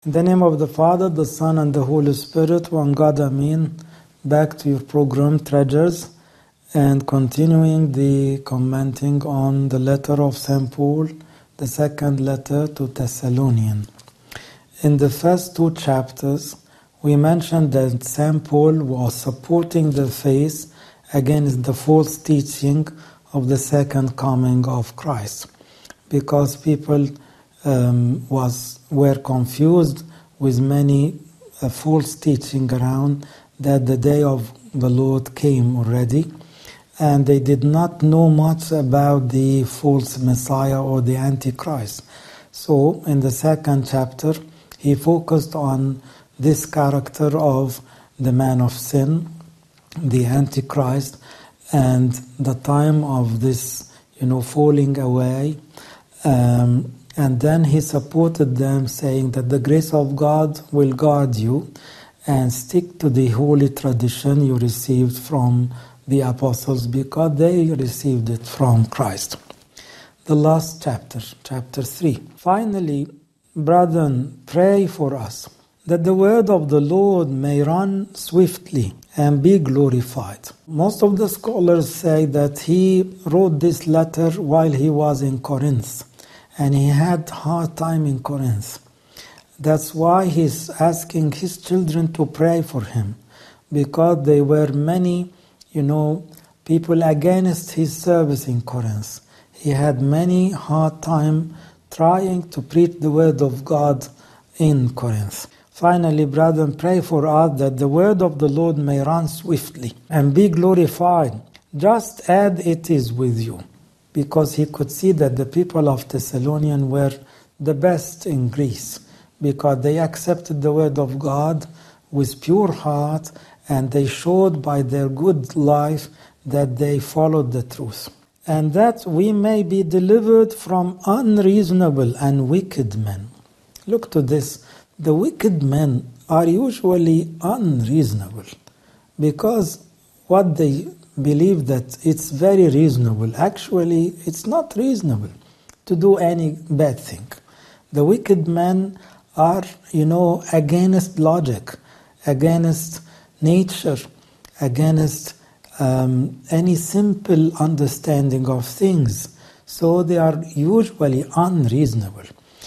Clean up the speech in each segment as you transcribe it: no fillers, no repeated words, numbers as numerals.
In the name of the Father, the Son, and the Holy Spirit, one God, Amen. Back to your program, Treasures, and continuing the commenting on the letter of St. Paul, the second letter to Thessalonians. In the first two chapters, we mentioned that St. Paul was supporting the faith against the false teaching of the second coming of Christ, because people were confused with many false teaching around that the day of the Lord came already, and they did not know much about the false Messiah or the Antichrist. So in the second chapter, he focused on this character of the man of sin, the Antichrist, and the time of this, falling away. And then he supported them, saying that the grace of God will guard you and stick to the holy tradition you received from the apostles, because they received it from Christ. The last chapter, chapter 3. Finally, brethren, pray for us, that the word of the Lord may run swiftly and be glorified. Most of the scholars say that he wrote this letter while he was in Corinth, and he had hard time in Corinth. That's why he's asking his children to pray for him, because there were many, people against his service in Corinth. He had many hard time trying to preach the word of God in Corinth. Finally, brethren, pray for us that the word of the Lord may run swiftly and be glorified, just as it is with you. Because he could see that the people of Thessalonians were the best in Greece, because they accepted the word of God with pure heart, and they showed by their good life that they followed the truth. And that we may be delivered from unreasonable and wicked men. Look to this. The wicked men are usually unreasonable, because what they believe that it's very reasonable. Actually, it's not reasonable to do any bad thing. The wicked men are, against logic, against nature, against any simple understanding of things. So they are usually unreasonable.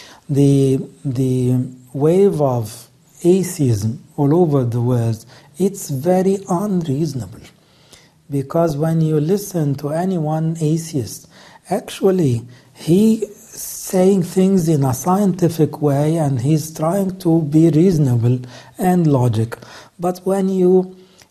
The wave of atheism all over the world, it's very unreasonable. Because when you listen to any one atheist, actually he's saying things in a scientific way and he's trying to be reasonable and logic. But when you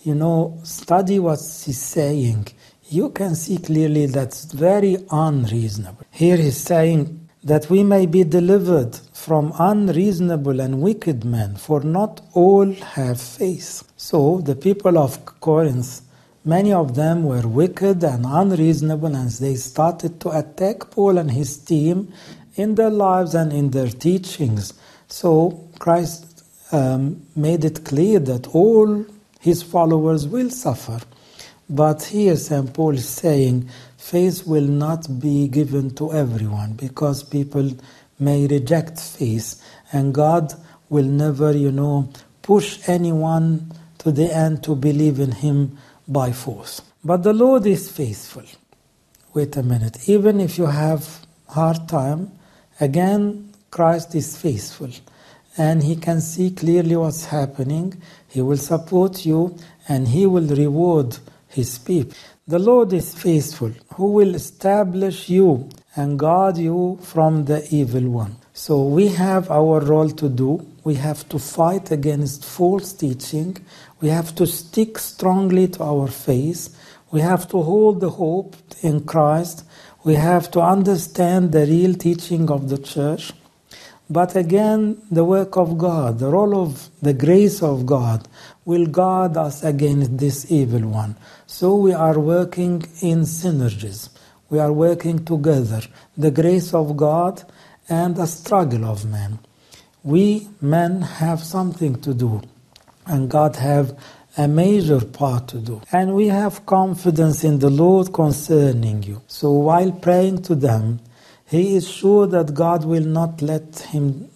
study what he's saying, you can see clearly that's very unreasonable. Here he's saying that we may be delivered from unreasonable and wicked men, for not all have faith. So the people of Corinth, many of them were wicked and unreasonable, and they started to attack Paul and his team in their lives and in their teachings. So Christ made it clear that all his followers will suffer. But here St. Paul is saying faith will not be given to everyone, because people may reject faith, and God will never, push anyone to the end to believe in him by force. But the Lord is faithful. Wait a minute. Even if you have hard time, again, Christ is faithful. And he can see clearly what's happening. He will support you, and he will reward his people. The Lord is faithful, who will establish you and guard you from the evil one. So we have our role to do. We have to fight against false teaching. We have to stick strongly to our faith. We have to hold the hope in Christ. We have to understand the real teaching of the church. But again, the work of God, the role of the grace of God will guard us against this evil one. So we are working in synergies. We are working together. The grace of God and the struggle of man. We men have something to do, and God have a major part to do. And we have confidence in the Lord concerning you. So while praying to them, he is sure that God will not let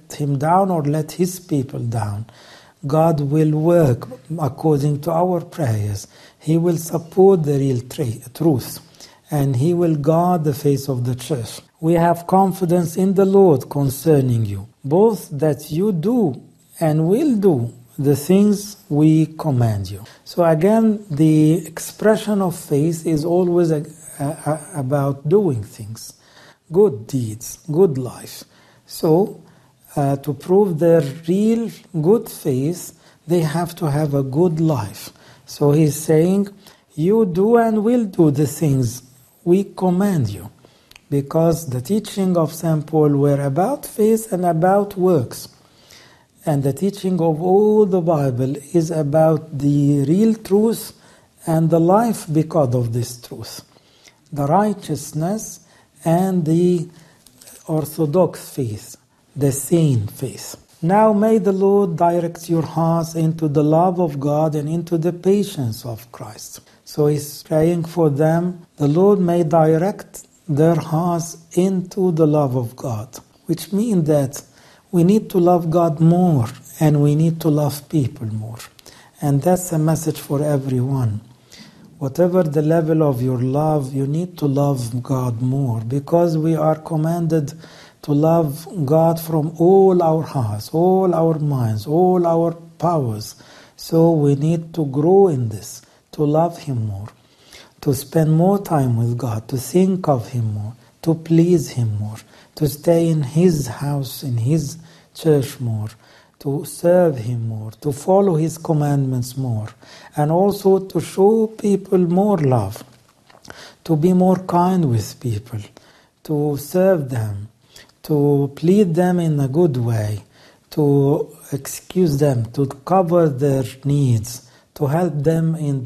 let him down or let his people down. God will work according to our prayers. He will support the real truth, and He will guard the face of the church. We have confidence in the Lord concerning you, both that you do and will do the things we command you. So again, the expression of faith is always about doing things, good deeds, good life. So to prove their real good faith, they have to have a good life. So he's saying, you do and will do the things we command you, because the teaching of St. Paul were about faith and about works. And the teaching of all the Bible is about the real truth and the life because of this truth, the righteousness and the orthodox faith, the sane faith. Now may the Lord direct your hearts into the love of God and into the patience of Christ. So he's praying for them. The Lord may direct their hearts into the love of God, which means that we need to love God more and we need to love people more. And that's a message for everyone. Whatever the level of your love, you need to love God more, because we are commanded to love God from all our hearts, all our minds, all our powers. So we need to grow in this, to love Him more, to spend more time with God, to think of Him more, to please Him more, to stay in His house, in His church more, to serve Him more, to follow His commandments more, and also to show people more love, to be more kind with people, to serve them, to plead them in a good way, to excuse them, to cover their needs, to help them in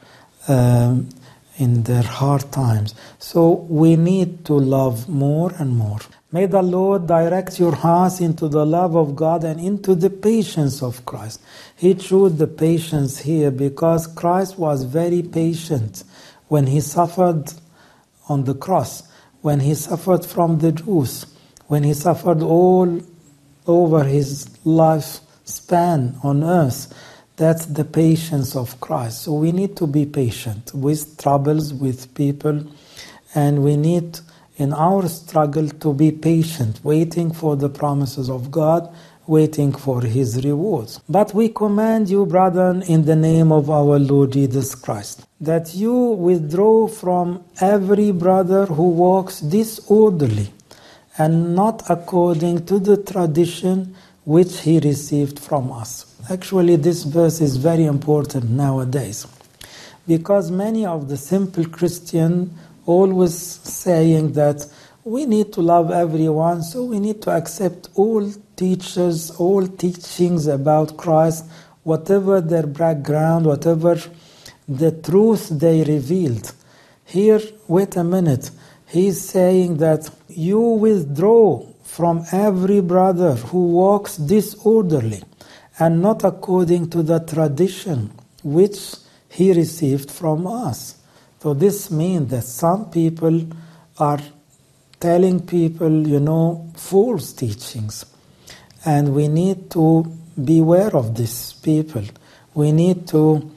their hard times. So we need to love more and more. May the Lord direct your hearts into the love of God and into the patience of Christ. He chose the patience here because Christ was very patient when He suffered on the cross, when He suffered from the Jews, when He suffered all over His lifespan on earth. That's the patience of Christ. So we need to be patient with troubles, with people, and we need in our struggle to be patient, waiting for the promises of God, waiting for His rewards. But we command you, brethren, in the name of our Lord Jesus Christ, that you withdraw from every brother who walks disorderly and not according to the tradition which he received from us. Actually, this verse is very important nowadays, because many of the simple Christians always saying that we need to love everyone, so we need to accept all teachers, all teachings about Christ, whatever their background, whatever the truth they revealed. Here, wait a minute, he's saying that you withdraw from every brother who walks disorderly and not according to the tradition which he received from us. So this means that some people are telling people, false teachings. And we need to beware of these people. We need to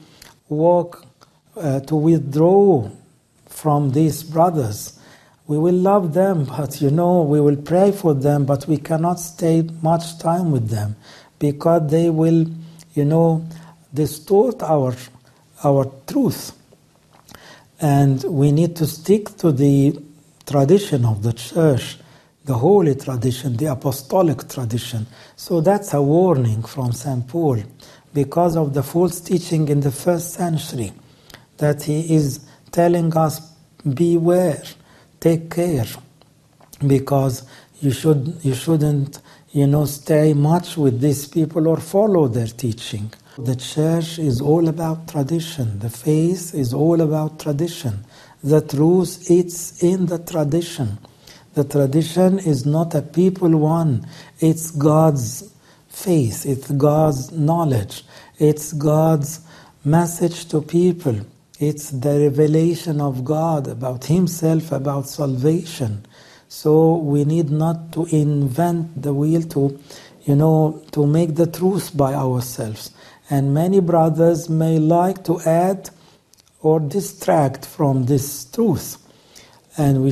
withdraw from these brothers. We will love them, but we will pray for them, but we cannot stay much time with them, because they will, distort our truth. And we need to stick to the tradition of the church, the holy tradition, the apostolic tradition. So that's a warning from St. Paul, because of the false teaching in the first century, that he is telling us, beware, take care, because you shouldn't stay much with these people or follow their teaching. The church is all about tradition. The faith is all about tradition. The truth is in the tradition. The tradition is not a people one. It's God's faith. It's God's knowledge. It's God's message to people. It's the revelation of God about Himself, about salvation. So we need not to invent the wheel, to to make the truth by ourselves. And many brothers may like to add or distract from this truth. And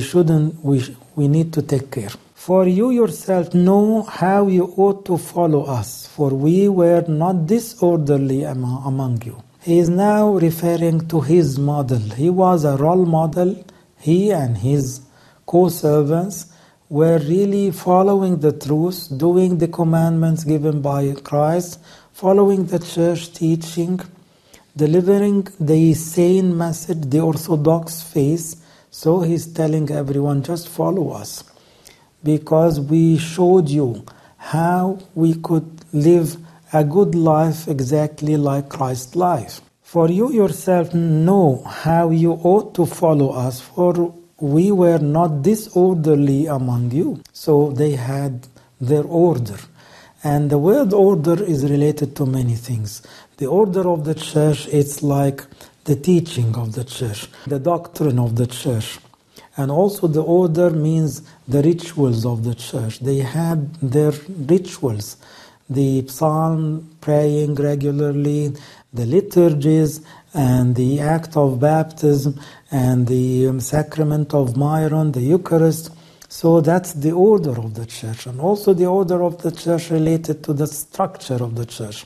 we need to take care. For you yourself know how you ought to follow us, for we were not disorderly among you. He is now referring to his model. He was a role model. He and his co-servants were really following the truth, doing the commandments given by Christ, following the church teaching, delivering the sane message, the orthodox faith. So he's telling everyone, just follow us, because we showed you how we could live a good life exactly like Christ's life. For you yourself know how you ought to follow us, for we were not disorderly among you. So they had their order. And the word order is related to many things. The order of the church, it's like the teaching of the church, the doctrine of the church. And also the order means the rituals of the church. They had their rituals, the psalm, praying regularly, the liturgies, and the act of baptism, and the sacrament of Myron, the Eucharist. So that's the order of the church. And also the order of the church related to the structure of the church.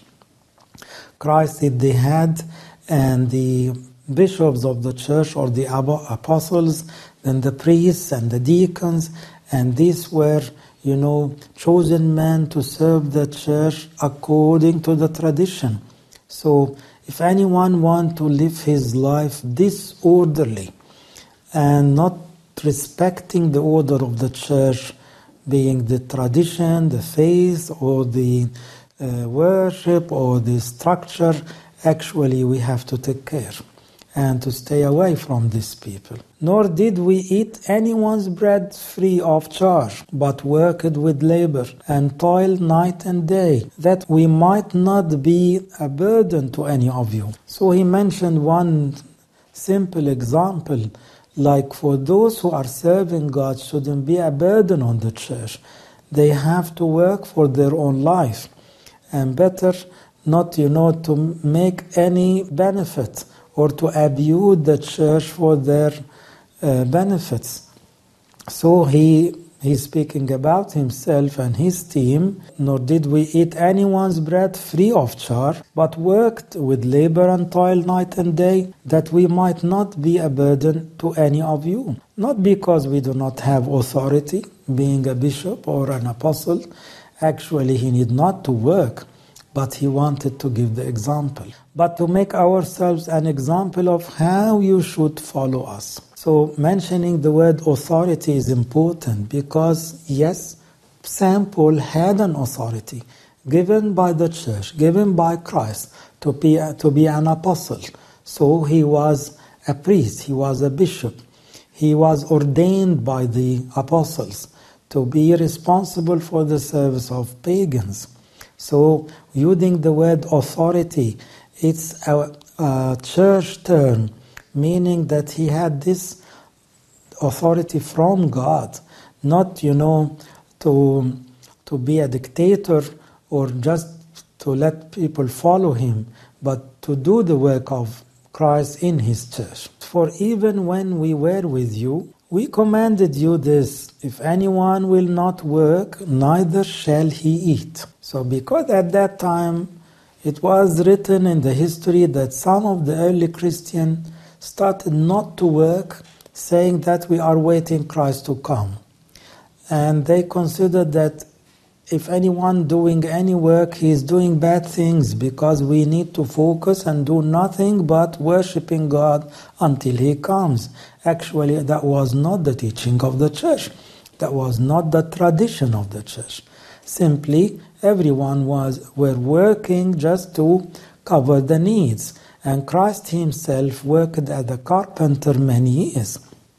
Christ is the head, and the bishops of the church, or the apostles, then the priests and the deacons, and these were, chosen men to serve the church according to the tradition. So if anyone wants to live his life disorderly and not respecting the order of the church, being the tradition, the faith, or the worship, or the structure, actually we have to take care and to stay away from these people. Nor did we eat anyone's bread free of charge, but worked with labor and toiled night and day, that we might not be a burden to any of you. So he mentioned one simple example, like for those who are serving God shouldn't be a burden on the church. They have to work for their own life, and better not, to make any benefit or to abuse the church for their benefits. So he's speaking about himself and his team. Nor did we eat anyone's bread free of charge, but worked with labor and toil night and day, that we might not be a burden to any of you. Not because we do not have authority, being a bishop or an apostle. Actually, he need not to work, but he wanted to give the example. But to make ourselves an example of how you should follow us. So mentioning the word authority is important, because yes, St. Paul had an authority given by the church, given by Christ to be an apostle. So he was a priest, he was a bishop. He was ordained by the apostles to be responsible for the service of pagans. So using the word authority, it's a church term, meaning that he had this authority from God, not, to be a dictator or just to let people follow him, but to do the work of Christ in his church. For even when we were with you, we commanded you this: if anyone will not work, neither shall he eat. So because at that time it was written in the history that some of the early Christians started not to work, saying that we are waiting Christ to come. And they considered that if anyone doing any work, he is doing bad things, because we need to focus and do nothing but worshiping God until he comes. Actually, that was not the teaching of the church. That was not the tradition of the church. Simply, everyone were working just to cover the needs. And Christ himself worked as a carpenter many years.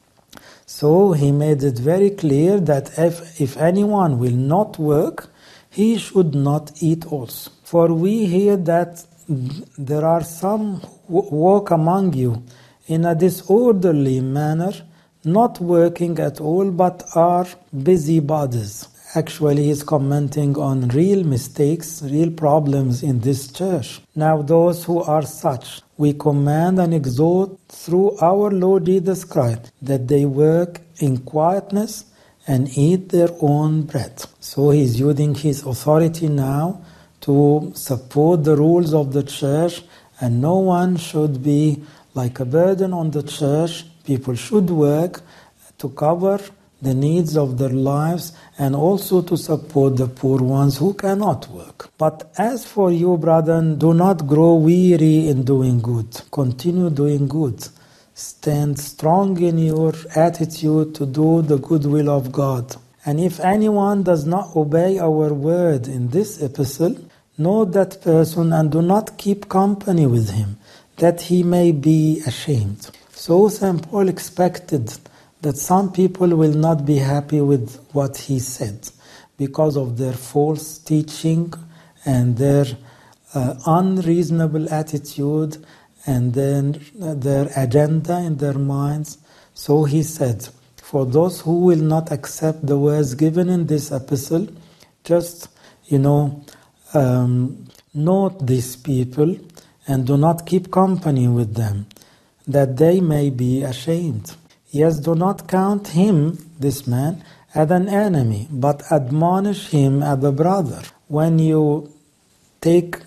So he made it very clear that if anyone will not work, he should not eat also. For we hear that there are some who walk among you in a disorderly manner, not working at all, but are busybodies. Actually, he's commenting on real mistakes, real problems in this church. Now those who are such, we command and exhort through our Lord Jesus Christ that they work in quietness and eat their own bread. So he's using his authority now to support the rules of the church, and no one should be like a burden on the church. People should work to cover the needs of their lives and also to support the poor ones who cannot work. But as for you, brethren, do not grow weary in doing good. Continue doing good. Stand strong in your attitude to do the good will of God. And if anyone does not obey our word in this epistle, know that person and do not keep company with him, that he may be ashamed. So St. Paul expected that some people will not be happy with what he said because of their false teaching and their unreasonable attitude and then their agenda in their minds. So he said, for those who will not accept the words given in this epistle, just, note these people and do not keep company with them, that they may be ashamed. Yes, do not count him, this man, as an enemy, but admonish him as a brother. When you take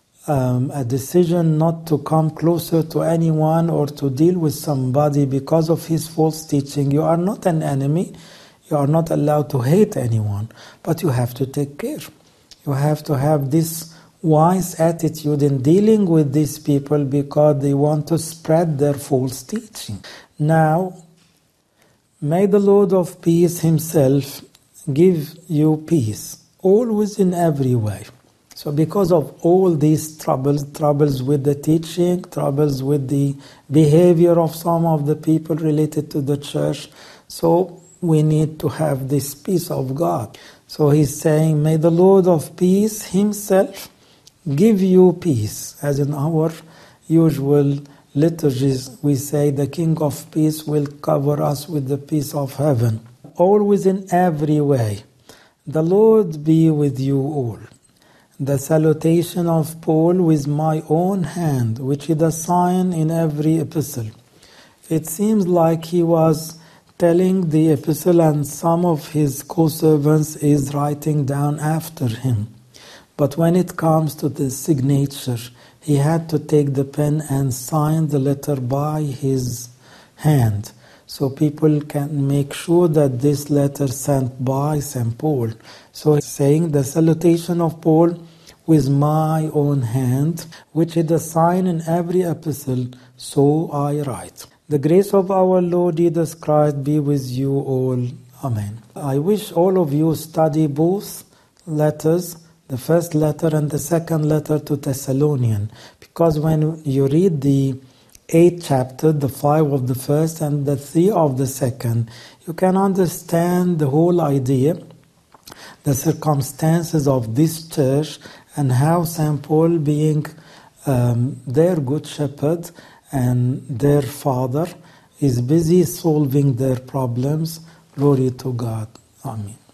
a decision not to come closer to anyone or to deal with somebody because of his false teaching, you are not an enemy. You are not allowed to hate anyone, but you have to take care. You have to have this wise attitude in dealing with these people because they want to spread their false teaching. Now, may the Lord of peace himself give you peace, always in every way. So because of all these troubles with the teaching, troubles with the behavior of some of the people related to the church, so we need to have this peace of God. So he's saying, may the Lord of peace himself give you peace. As in our usual liturgies, we say the King of Peace will cover us with the peace of heaven. Always in every way. The Lord be with you all. The salutation of Paul with my own hand, which is a sign in every epistle. It seems like he was telling the epistle and some of his co-servants is writing down after him. But when it comes to the signature, he had to take the pen and sign the letter by his hand, so people can make sure that this letter sent by St. Paul. So he's saying the salutation of Paul with my own hand, which is a sign in every epistle, so I write. The grace of our Lord Jesus Christ be with you all. Amen. I wish all of you study both letters, the first letter and the second letter to Thessalonian, because when you read the 8th chapter, the 5 of the first and the 3 of the second, you can understand the whole idea, the circumstances of this church and how St. Paul, being their good shepherd and their father, is busy solving their problems. Glory to God. Amen.